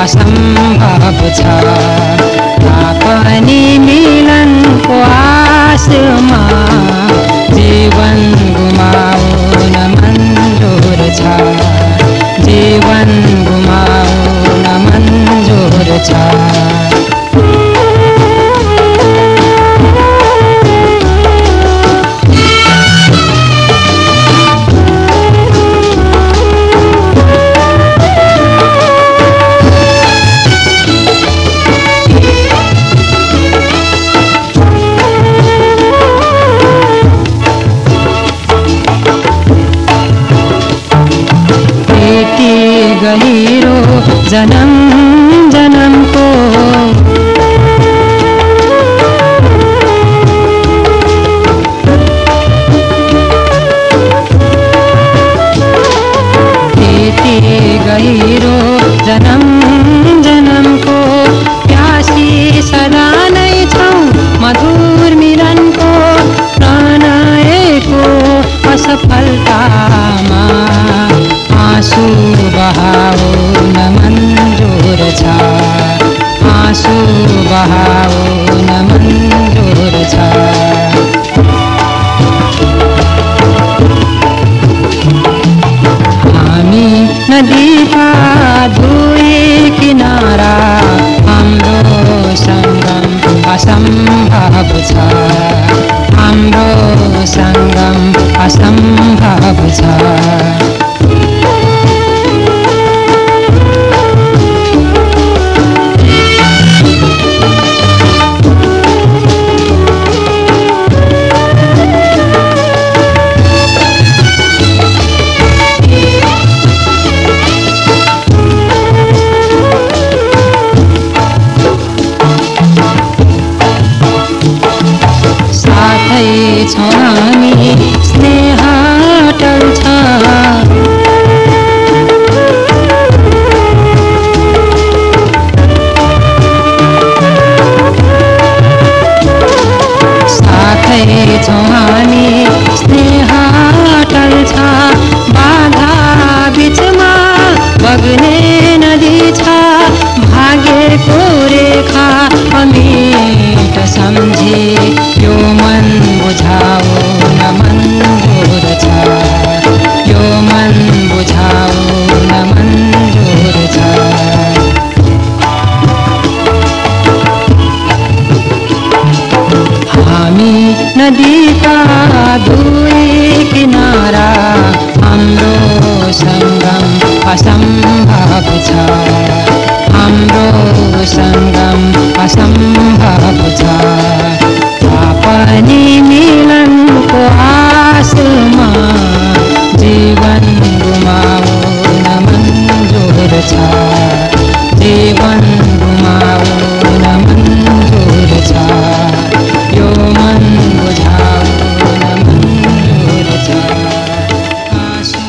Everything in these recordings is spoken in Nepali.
असम्भव छ। तापनि मिलनको आशमा जीवन गुमाउन मन्जुर छ। जीवन गुमाउन मन्जुर छ। गहिरो जन्म जन्मको यति गहिरो जन्म जन्मको प्यासी सदा नै छौ मधुर मिलनको। प्रणयको असफलतामा आँसु बहाउन मन्जुर छ। आँसु बहाउन मन्जुर छ। हामी नदीका दुई किनारा हाम्रो सङ्गम असम्भव छ। हाम्रो सङ्गम असम्भव छ। छौँ हामी स्नेह अटल छ। साथै छौँ हामी स्नेह अटल छ। बाधा बिचमा बग्ने नदी छ। भाग्यको रेखा अमिट सम्झे यो मन बुझाउन मन्जुर छ। यो मन बुझाउन मन्जुर छ। हामी नदीका दुई किनारा हाम्रो सङ्गम असम्भव छ। हाम्रो सङ्गम असम्भव छ। तापनि मिलनको आशमा जीवन गुमाउन मन्जुर छ। जीवन गुमाउन मन्जुर छ। यो मन बुझाउन मन्जुर छ। आँसु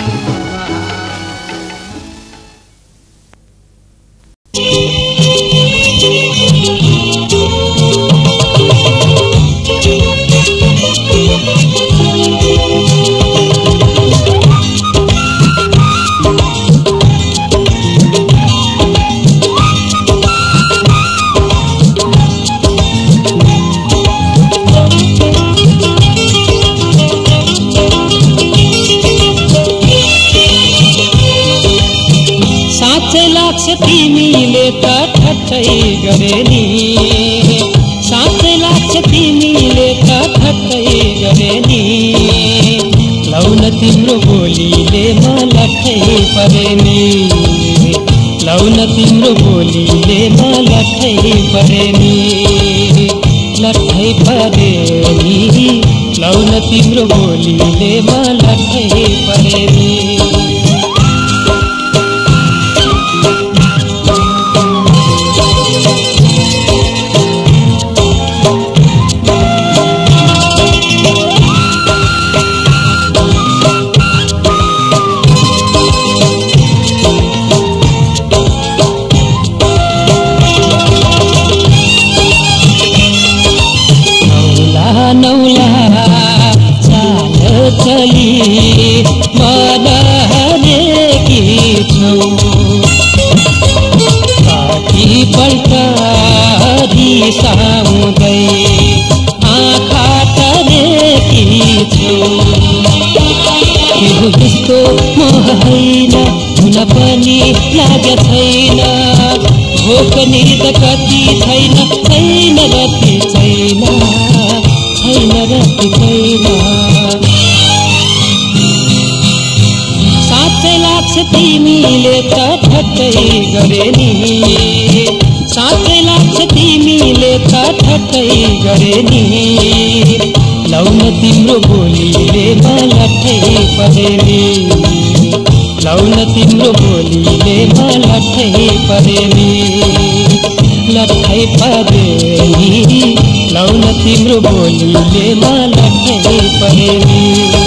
तिमीले त ठट्टै गरे नि। साँच्चै लाग्छ तिमीले त ठट्टै गरे नि। लौन तिम्रो बोलीले म लट्ठै परे नि। लौन तिम्रो बोलीले म लट्ठै परे नि। लट्ठै परे नि। लौन तिम्रो बोलीले म लट्ठै परे नि। नौला चाल चली मन पल्ट रिसाउँदै आँखा तरेकी छु। यो यस्तो मोह होइन, हुन पनि लागे छैन। भोक निद कति छैन, छैन रति छैन, छैन रति छैन। साँच्चै लाग्छ तिमीले त ठट्टै गरे नि, साँच्चै लाग्छ तिमीले त ठट्टै गरे नि। लाउन तिम्रो बोलीले मलठै परे नि, लाउन तिम्रो बोलीले मलठै परे नि, लठै परे नि। लाउन तिम्रो बोलीले मलठै परे नि।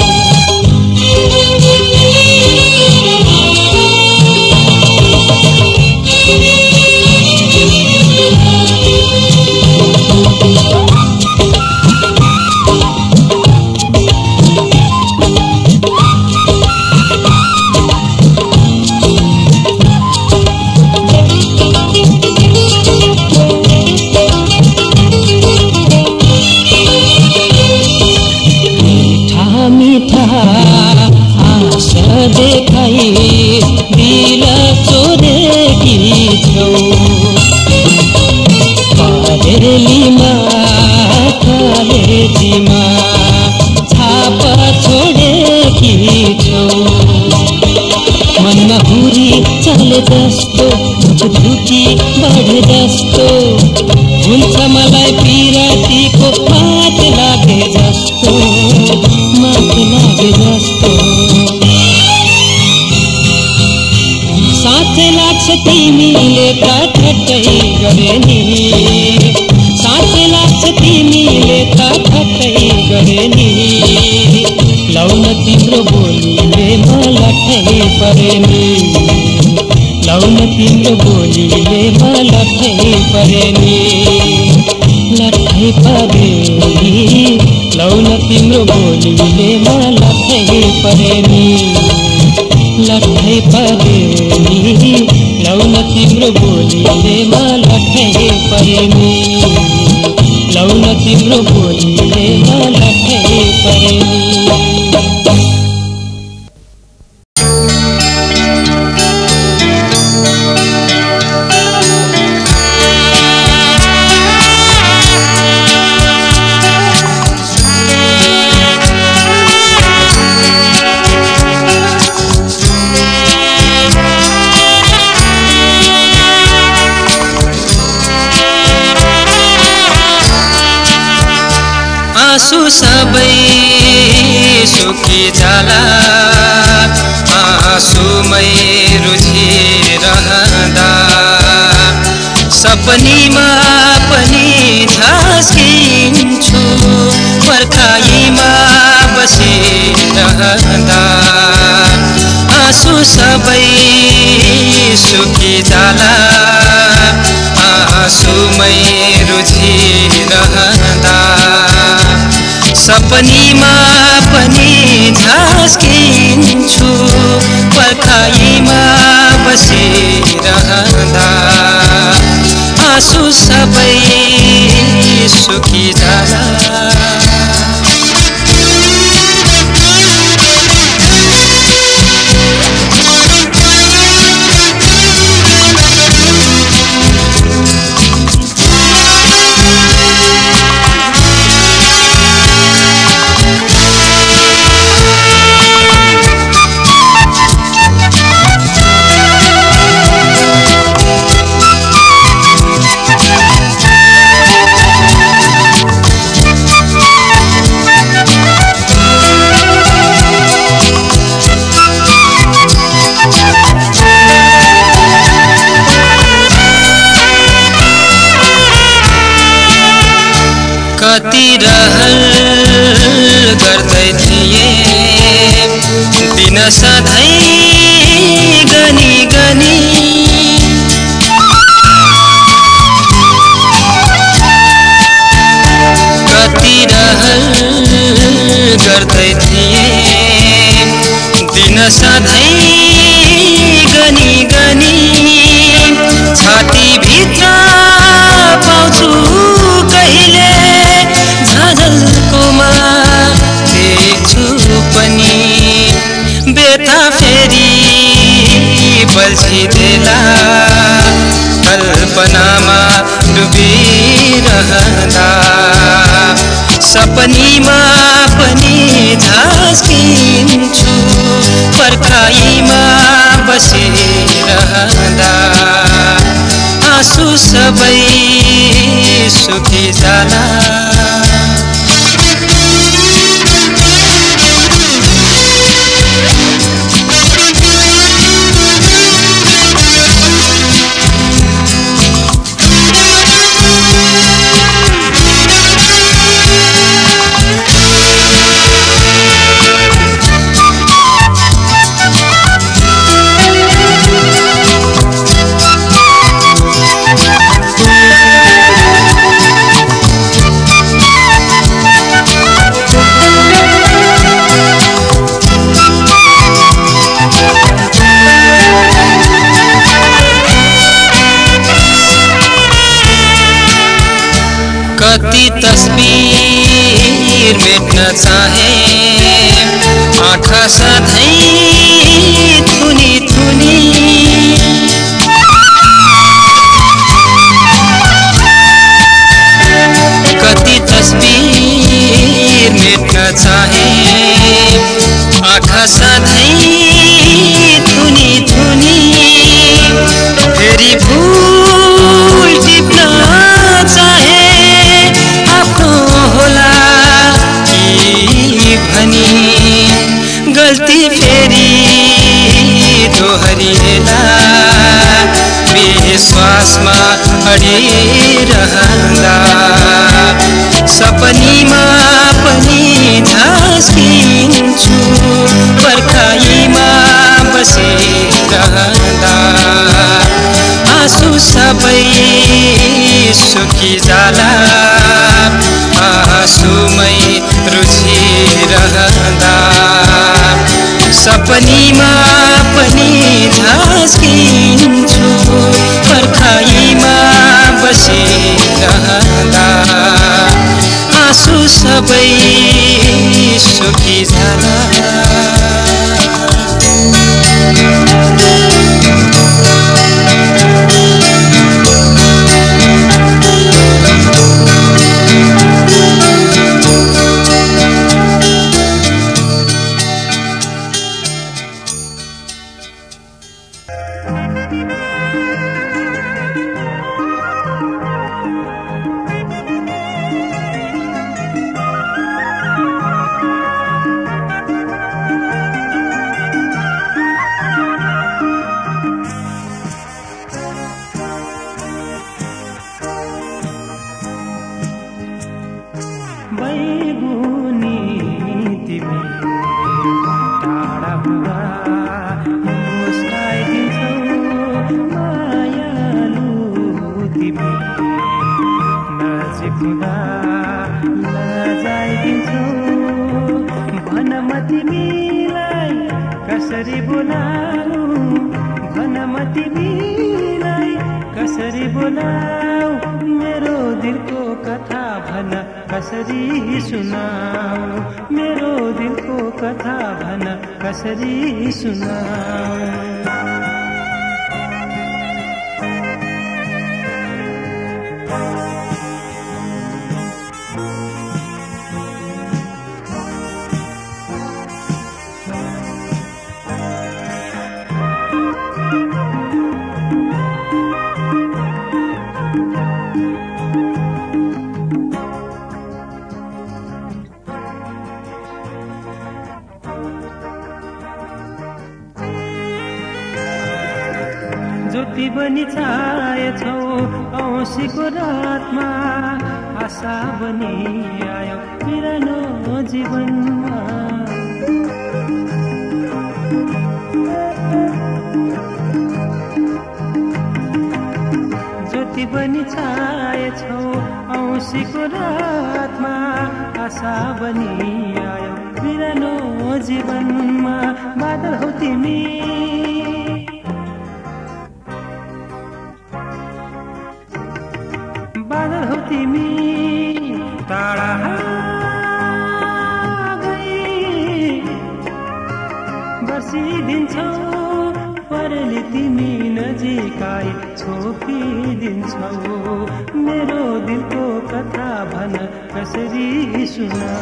देखाई दिल चोरेकी छौ। परेलीमा कलेजीमा छाप छोडेकी छौ। मनमा हुरी चले जस्तो, झुकी बढे जस्तो, हुन्छ मलाई पिरातीको मात लागे जस्तो, मात लागे जस्तो। साँच्चै लाग्छ तिमीले त ठट्टै गरे नि, साँच्चै लाग्छ तिमीले त ठट्टै गरे नि। लाउन तिम्रो बोलीले मलठै परे नि, लाउन तिम्रो बोलीले मलठै परे नि, लठै परे नि। लाउन तिम्रो बोलीले मलठै परे नि, लठै परे नि। लाउन तिम्रो बोलीले मलठै परे नि, लाउन तिम्रो बोलीले मलठै परे नि। आँसु सबै सुकी जाला, आँसुमै रुझिरहँदा सपनीमा पनि झस्किन्छु, पर्खाइमा बसिरहँदा। आँसु सबै सुकी जाला, आँसुमै रुझिरहँदा सपनीमा पनि झस्किन्छु, पर्खाइमा बसिरहँदा। आँसु सबै सुकी जाला। कति रहल गर्दै थिए दिन सधैँ गनी गनी, कति रहल गर्दै थिए दिन सधैँ गनी गनी। छाती भित्र डुबिरहँदा सपनीमा पनि झस्किन्छु पर्खाइमा बसिरहँदा आँसु सबै सुखी जाला कति तस्बिर मेट्न चाहे आँखा सधैँ थुनी थुनी कति तस्बिर मेट्न चाहे आँखा सधैँ थुनी थुनी फेरि फुल टिप्न चाहे होला कि भनी गल्ती फेरि दोहरिएला विश्वासमा अडिरहँदा सपनीमा पनि झस्किन्छु पर्खाइमा बसिरहँदा आँसु सबै सुखी जाला आँसुमै रुझिरहँदा सपनीमा पनि झस्किन्छु पर्खाइमा बसिरहँदा आँसु सबै सुखी जाला ज्योति बनी छाएछौ औँसीको रातमा आशा बनी आयो पुरानो जीवनमा ज्योति बनी छाएछौ औँसीको रातमा आशा बनी आयो पुरानो जीवनमा बादल हो तिमी बादल हो तिमी टाढा गई बर्सिदिन्छौ परेली तिमी नै नजिकाई छोपिदिन्छौ मेरो दिलको कथा भन कसरी सुना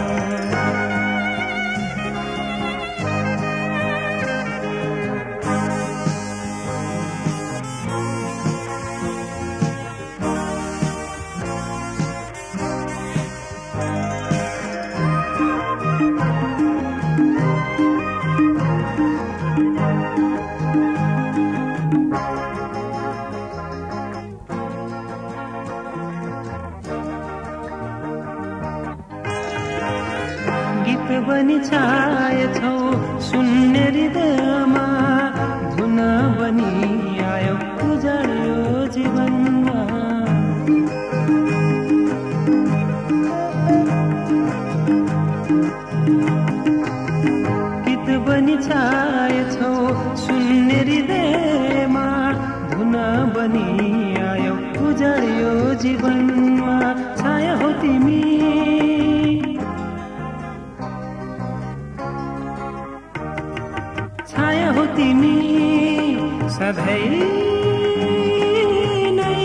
गीत बनी छाएछौ सुन्ने हृदयमा धुन बनी आयो उजाड्यो जीवनमा गीत बनी छाएछौ सुन्ने हृदयमा धुन बनी आयो उजाड्यो जीवनमा छाया हो तिमी छाया हो तिमी सधैँ नै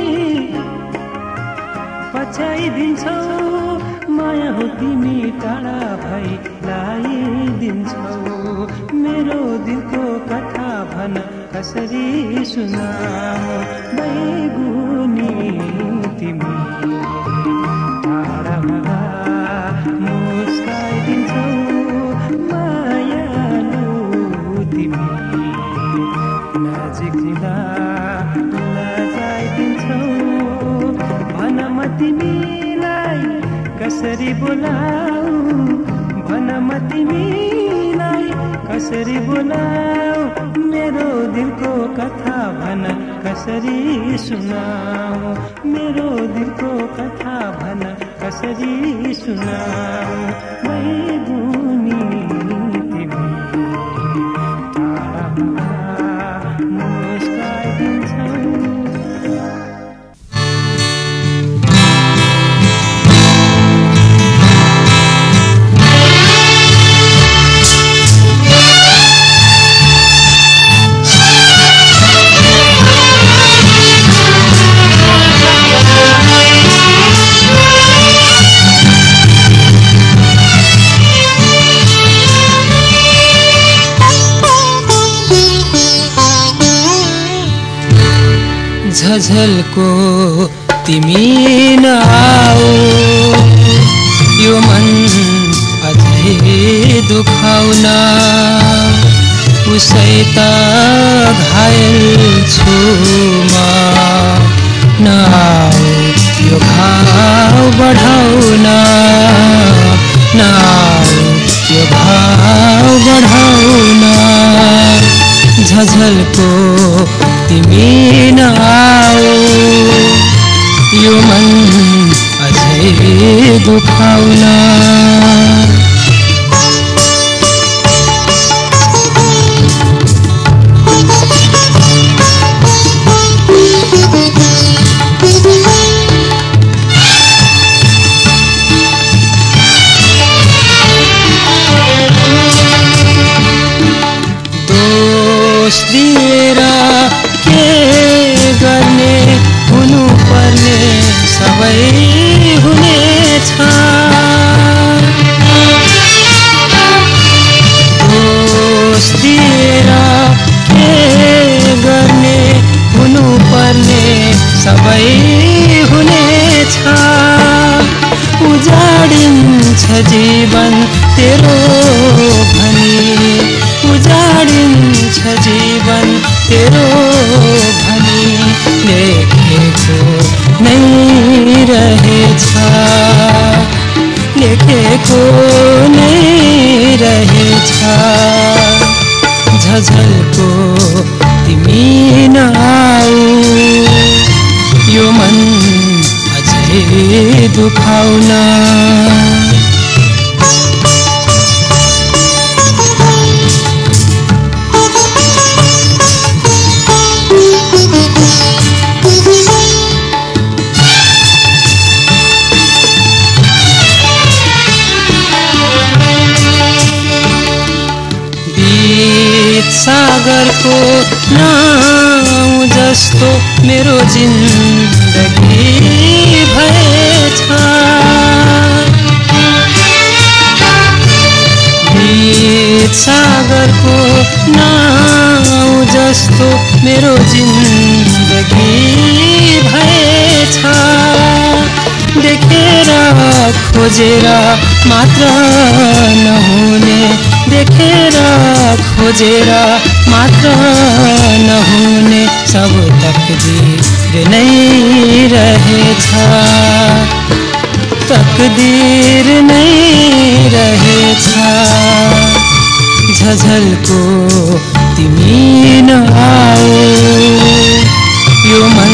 पछाइदिन्छौ माया हो तिमी टाढा भई लाइदिन्छौ मेरो दिलको कथा भन कसरी सुनाऊ बैगुनी तिमी टाढा मुस्काइदिन्छौ नजिक जिँदा लजाइदिन्छौ भन म तिमीलाई कसरी बोलाऊ भन म तिमीलाई कसरी बोलाऊ मेरो दिलको कथा भन कसरी सुनाऊ मेरो दिलको कथा भन कसरी सुनाऊ बैगुनी तिमी झझलको तिमी नआऊ यो मन अझै दुखाउन उसै त घायल छु म नआऊ यो घाउ बढाउन नआऊ यो घाउ बढाउन झझलको तिमी नआऊ यो मन अझै दुखाउन दोष दिएर के गर्ने हुनु पर्ने सबै हुनेछ दोष दिएर के गर्ने हुनु पर्ने सबै हुनेछ उजाडिन्छ जीवन तेरो भनी उजाडिन्छ जीवन तेरो भनी लेखेको नै रहेछ लेखेको नै रहेछ झझलको तिमी नआऊ यो मन अझै दुखाउन सागर को ना जस्तो मेरो जिन्दगी भएछ। गीत सागरको नाउ जस्तो मेरो जिन्दगी भएछ। देखेर खोजेर मात्र नहुने, देखेर खोजेर मात्र नहुने, सब तकदीर नै रहेछ। तकदीर नै रहेछ। झझलको तिमी नआऊ, यो मन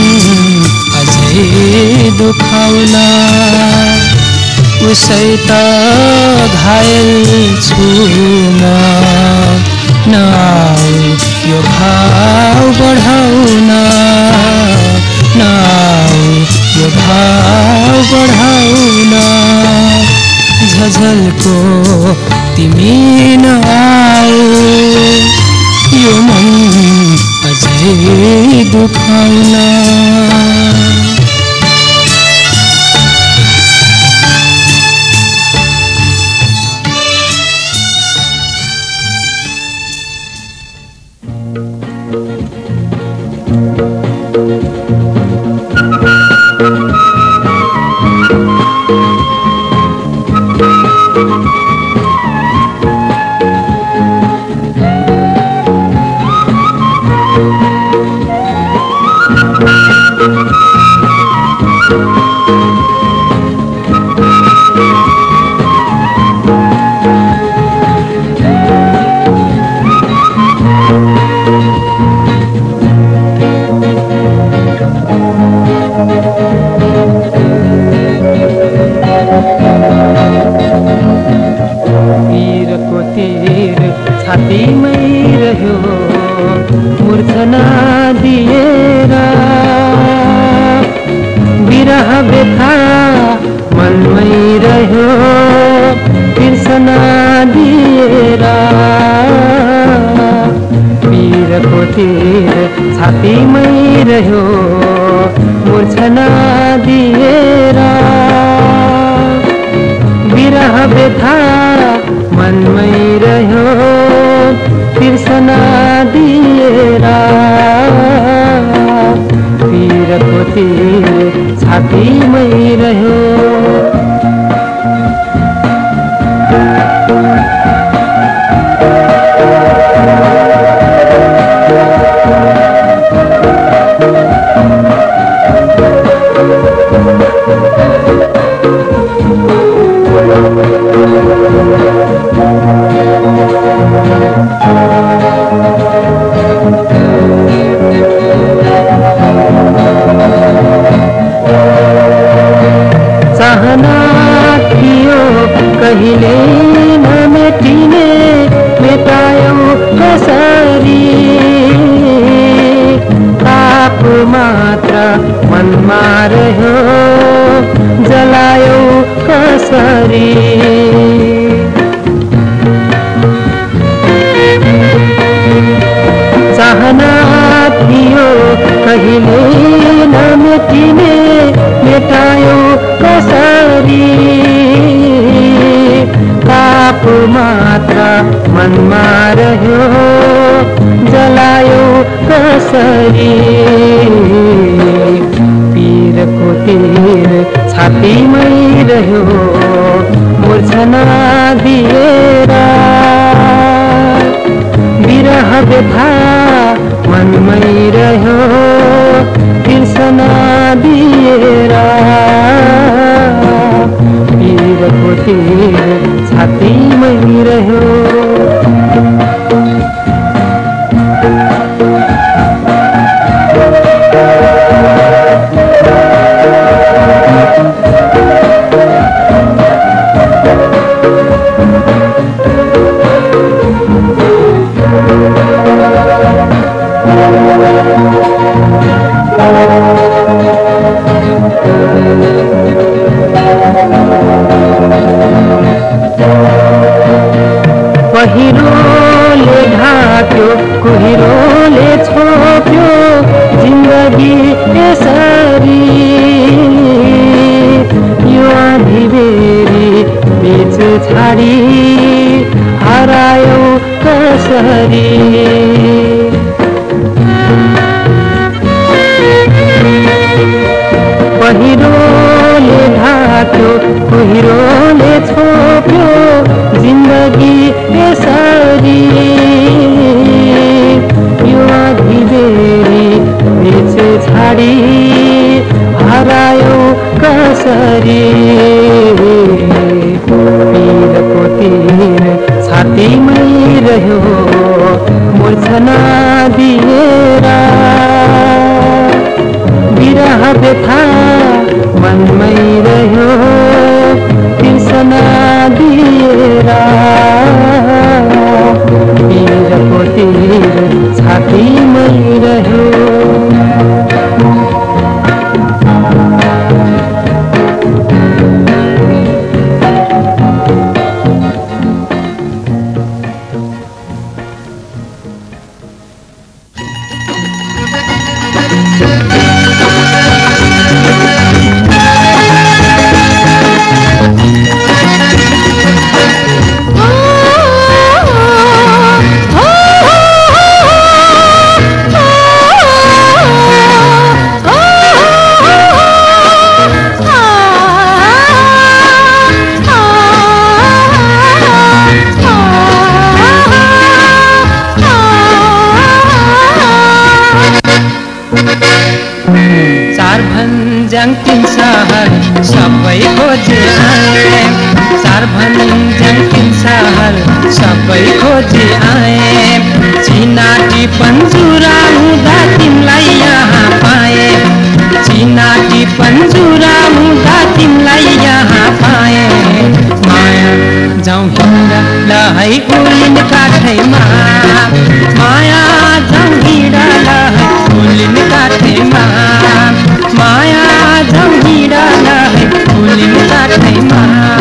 अझै दुखाउला। उसै त घायल छु म, नआऊ यो घाउ बढाउन, नआऊ यो घाउ बढाउन। झझलको तिमी नआऊ, यो मन अझै दुखाउन। छातीमै रह्यो मूर्छना दिएर, बिरह व्यथा मनमै रह्यो तिर्सना दिएर। पीरको तीर छातीमै रह्यो मूर्छना दिएर, बिरह व्यथा मनमै रह्यो तिर्सना दिएर। पीरको तीर छातीमै रह्यो। चाहना थियो कहिले नमेटिने, मेटायौ कसरी ताप मात्र मनमा रह्यो, जलायौ कसरी। चाहना थियो कहिले नमेटिने, मेटायौ कसरी ताप मात्र मनमा रह्यो, जलायौ कसरी। पीरको तीर छातीमै रह्यो मूर्छना दिएर, बिरह व्यथा मनमै रह्यो तिर्सना दिएर। पीरको तीर छातीमै रह्यो। कसरी पीरको तीर छातीमै रह्यो मूर्छना दिएर विरह व्यथा मनमै रह्यो तिर्सना दिएर पीरको तीर छातीमै रह्यो भन्ज्याङ तीन सहर सबै खोजे आए चार भन्ज्याङ तीन सहर सबै खोजे आए चिनाटी पन्जुरा हुँदा तिमीलाई यहाँ पाए चिनाटी पन्जुरा हुँदा तिमीलाई यहाँ पाए माया जाउँ हिँडा लहै उलिन काठैमा माया जाउँ हिँडा लहै उलिन काठैमा माया जाउँ हिँडा लहै उलिन काठैमा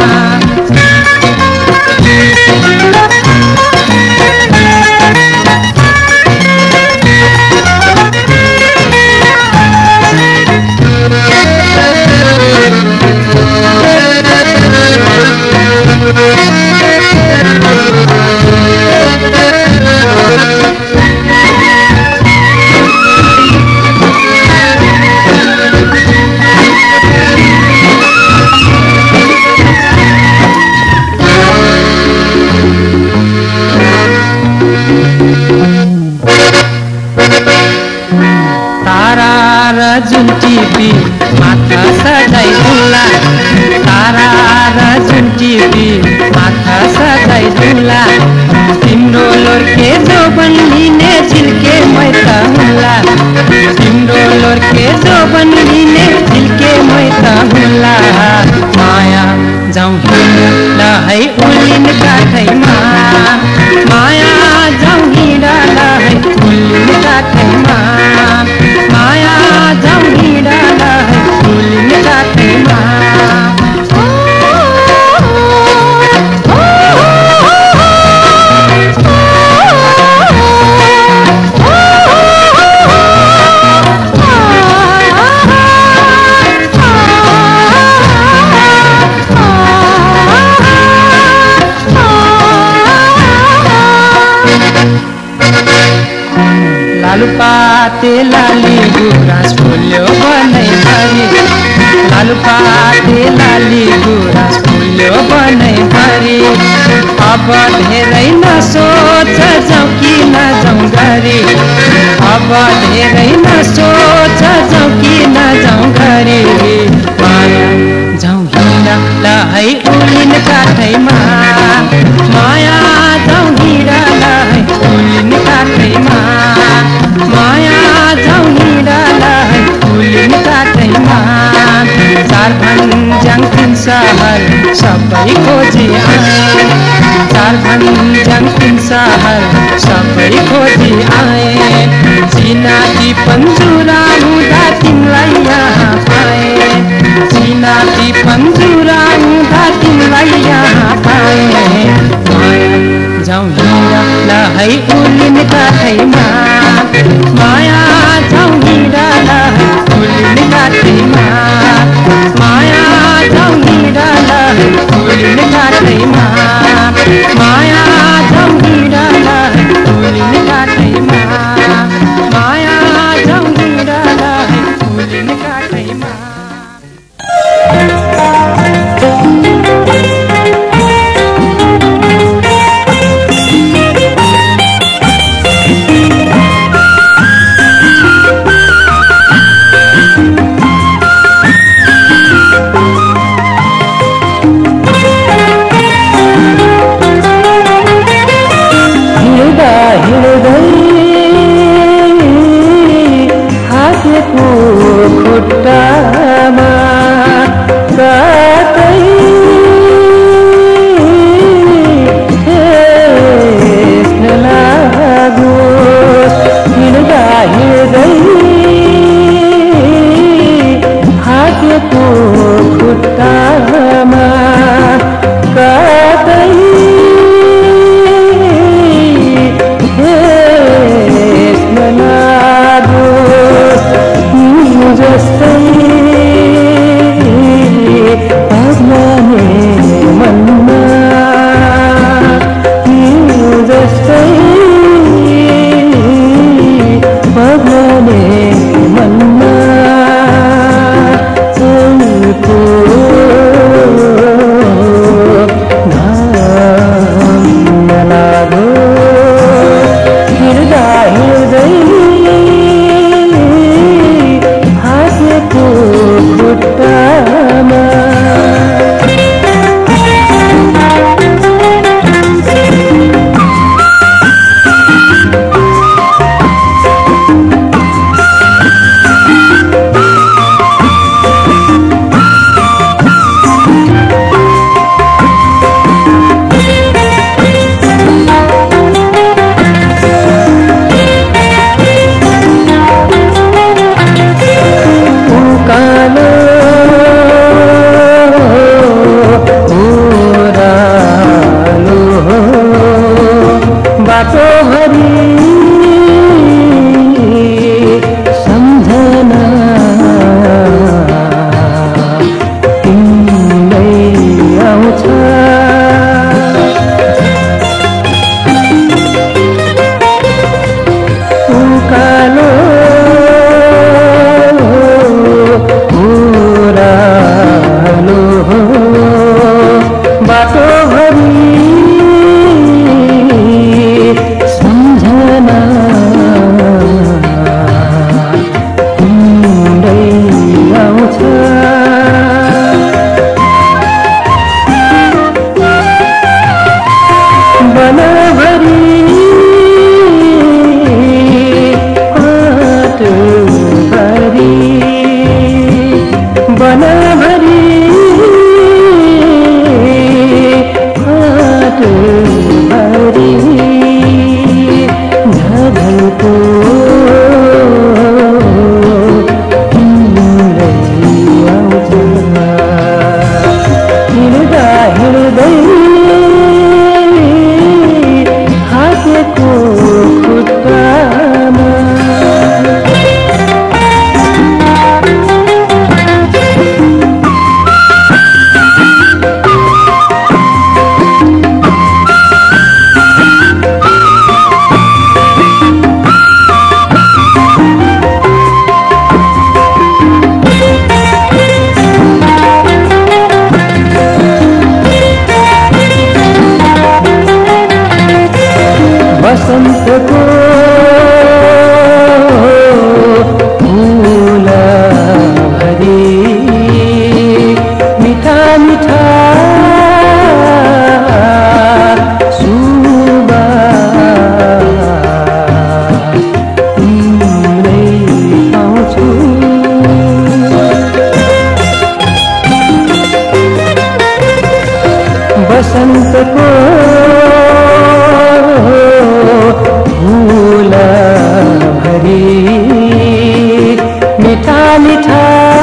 जुन टिपी माथा सजाइ दुला तारा र जुन टिपी माथा सजाइ दुला तिम्रो लोर्के जोबन लिने झिल्के मै त हुला तिम्रो लोर्के जोबन लिने झिल्के मै त हुला माया जाउँ हिँडा लहै उलिन काठैमा माया जाउँ हिँडा लहै उलिन काठैमा माया जाउँ हिँडा लहै उलिन काठैमा लालुपाते लाली गुराँस फुल्यो बनैभरि लालुपाते लाली गुराँस फुल्यो बनैभरि अब धेरै नसोच जाउँ कि नजाउँ गरी अब धेरै नसोच जाउँ कि नजाउँ गरी माया जाउँ हिँडा लहै उलिन काठैमा माया जाउँ हिँडा लहै उलिन काठैमा माया जाउँ हिँडा लहै उलिन काठैमा चार भन्ज्याङ तीन सहर सबै खोजी आए चार भन्ज्याङ तीन सहर सबै खोजी आए चिनाटी पन्जुरा हुँदा तिमीलाई यहाँ पाए चिनाटी पन्जुरा हुँदा तिमीलाई यहाँ पाए माया जाउँ हिँडा लहै उलिन काठैमा माया जाउँ हिँडा लहै उलिन काठैमा माया जाउँ हिँडा लहै उलिन काठैमा माया जाउँ हिँडा लहै उलिन काठैमा माया जाउँ हिँडा लहै उलिन काठैमा बसन्तको फूल भरी मिठा मिठा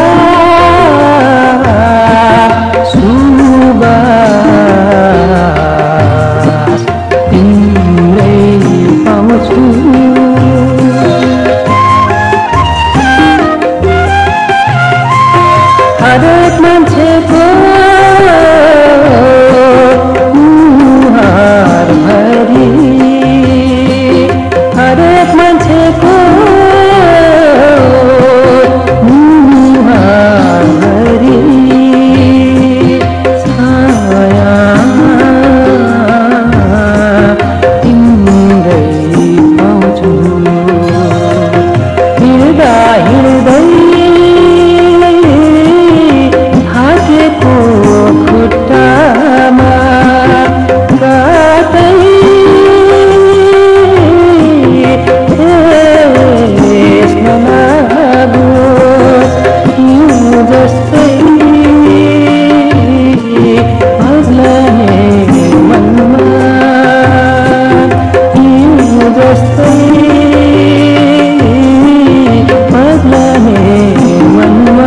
सुबास तिम्रै पाउँछु। हरेक मान्छेको मुहार भरी हरेक मान्छेको मुहार भरी छाया तिम्रै पाउँछु। हिँड्दा हिँड्दै खुट्टामा गातै यसमा लागोस् हिउँ जस्तै अग्लने मनमा हिउँ जस्तै अग्लने मनमा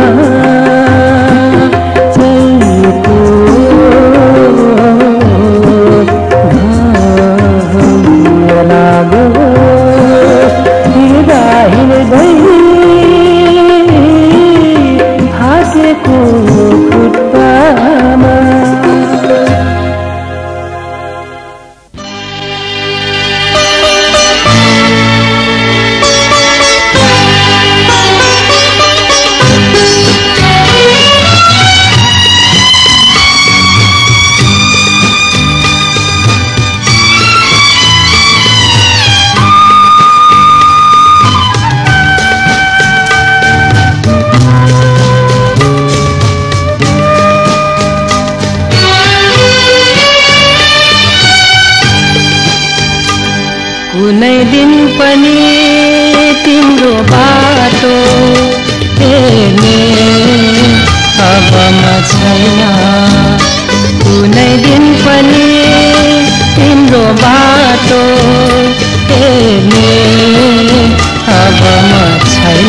कुनै दिन पनि तिम्रो बाटो हेर्ने अब म छैन। कुनै दिन पनि तिम्रो बाटो हेर्ने अब म छैन।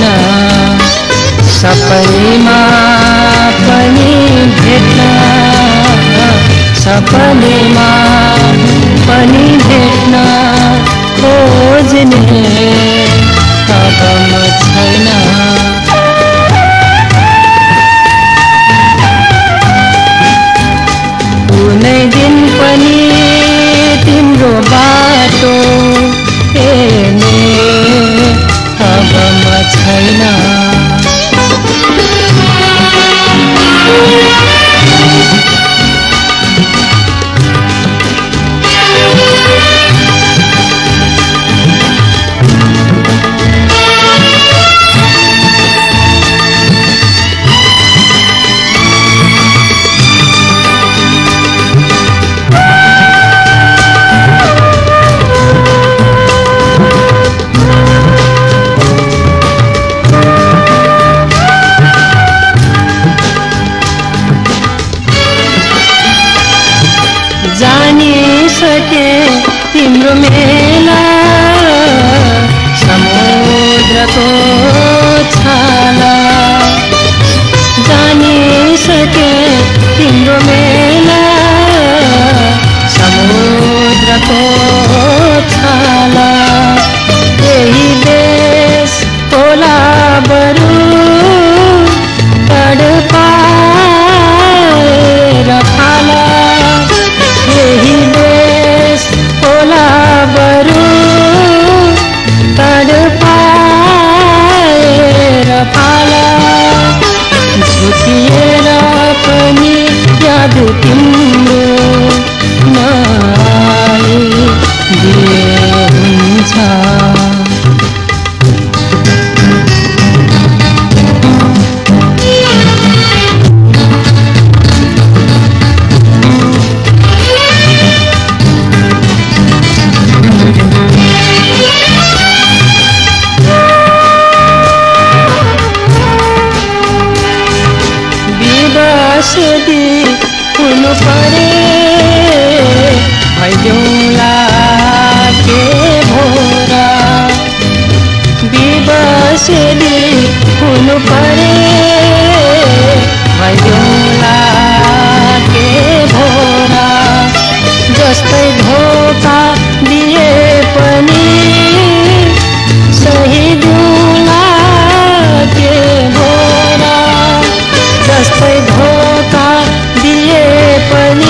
सपनीमा पनि भेट्न सपनीमा पनि भेट्न खोज्ने अब म छैन। कुनै दिन पनि तिम्रो बाटो हेर्ने अब म छैन। जानिसके तिम्रो मेला समुद्रको छाला। जानिसके तिम्रो मेला समुद्रको छाला। यही देश होला बरु तडपाएर फाला। यही देश होला बरु तडपाएर फाला। झुकिएर पनि याद तिम्रो नआइदिए हुन्छ। विवासदी हुनु परे भइदिउँला के भोरा विवशेली हुनु परे भइदिउँला के भोरा जस्तै धोका दिए पनि सही दिउँला के भोरा जस्तै धोका दिए पनि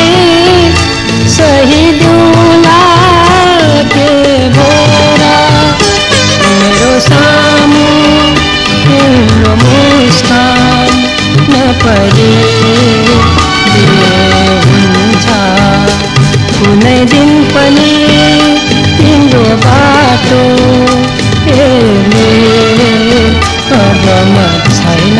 सही दिउँला के भोरा मेरो सामु तिम्रो मुस्कान नपरे हुन्छ कुनै दिन पनि तिम्रो बाटो हेर्ने अब म छैन।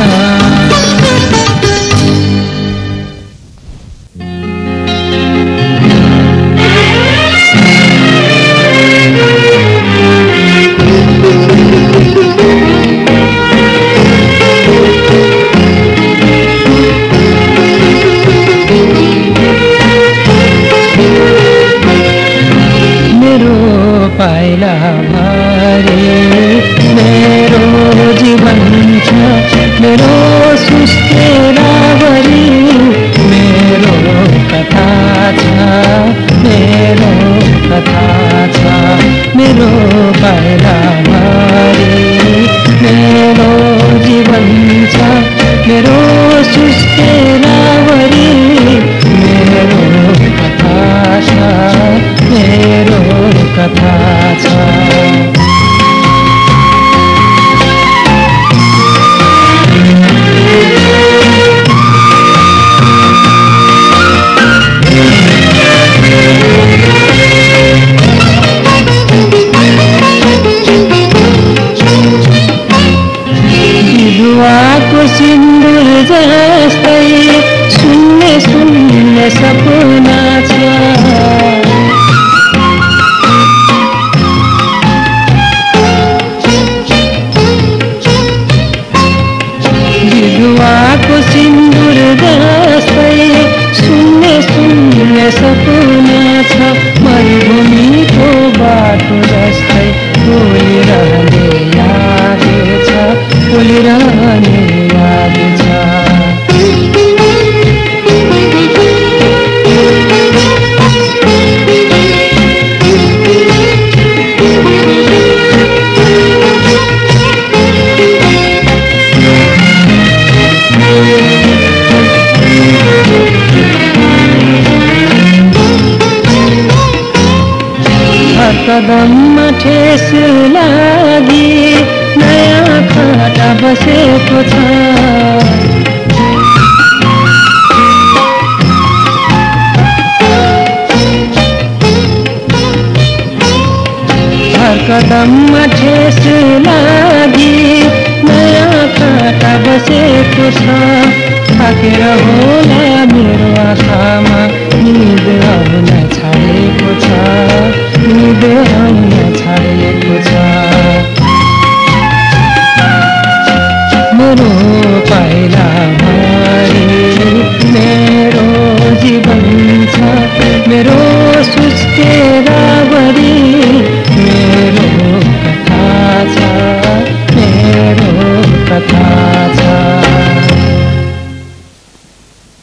पाइला भरे मेरो जीवन छ मेरो सुस्केराभरि मेरो कथा छ मेरो कथा छ मेरो पाइला भरे मेरो जीवन छ मेरो सुस्केराभरि मेरो कथा छ मेरो कथा छ। विधुवाको सिन्दुर जस्तै शून्य शून्य सपना छ विधुवाको सिन्दुर जस्तै शून्य शून्य सपना छ मरुभूमिको बाटो जस्तै बोलिरहने याद छ बोलिरहने याद छ। कदममा ठेस लागि नयाँ खाटा बसेको छ हर कदममा ठेस लागि नयाँ खाटा बसेको छ थाकेर होला मेरो आँखामा निद आउन छाडेको छ निद आउन छाडेको छ मेरो पाइला